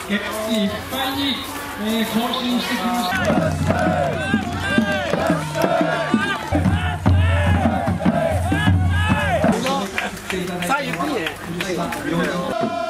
いっぱいに、更新してきました。 さあ、ゆっくりね。